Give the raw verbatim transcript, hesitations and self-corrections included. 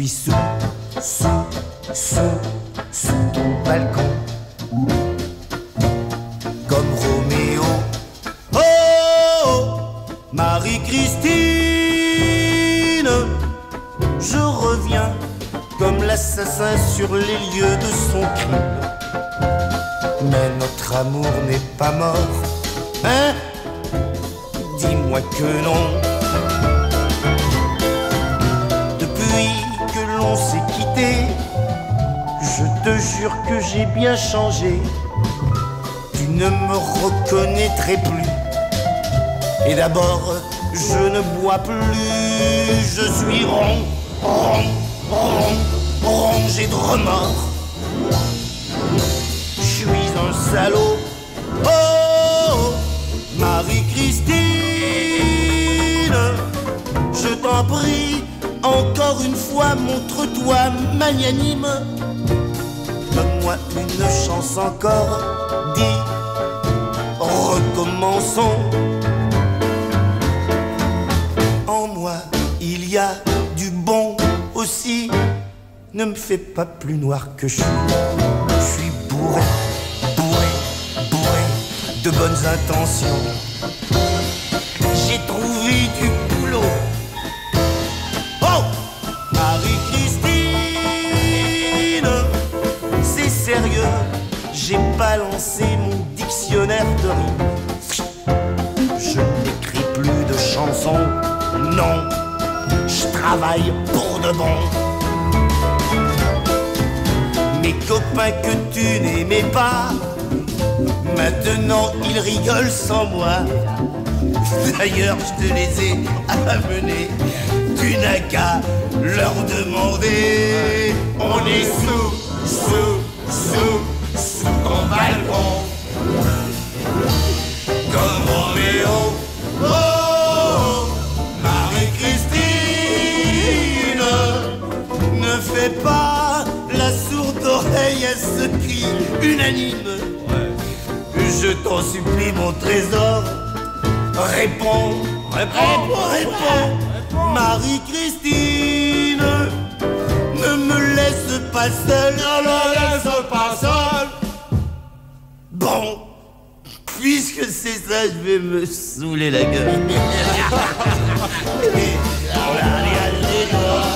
suis sous, sous, sous, sous ton balcon. Comme Roméo. Oh, oh, Marie-Christine, je reviens comme l'assassin sur les lieux de son crime. Mais notre amour n'est pas mort, hein? Dis-moi que non. Depuis que l'on s'est quitté, je te jure que j'ai bien changé. Tu ne me reconnaîtrais plus. Et d'abord, je ne bois plus. Je suis rond, rond, rond, rongé de remords. Je suis un salaud. Oh, Marie-Christine, je t'en prie, encore une fois, montre-toi magnanime. Donne-moi une chance encore, dis, recommençons. En moi, il y a du bon aussi. Ne me fais pas plus noir que je suis. Je suis bourré, bourré, bourré de bonnes intentions. J'ai trouvé du boulot. Oh, Marie-Christine, c'est sérieux. J'ai balancé mon dictionnaire de rimes. Je n'écris plus de chansons, non. Je travaille pour de bon. Mes copains que tu n'aimais pas, maintenant ils rigolent sans moi. D'ailleurs je te les ai amenés. Tu n'as qu'à leur demander. On est sous, sous, sous, sous ton balcon. Comme Roméo. Oh, Marie-Christine, ne fais pas la sourde oreille à ce cri unanime. Je t'en supplie, mon trésor. Réponds, réponds, réponds, Marie-Christine, ne me laisse pas seule. Ne me laisse pas seule. Bon, puisque c'est ça, je vais me saouler la gueule.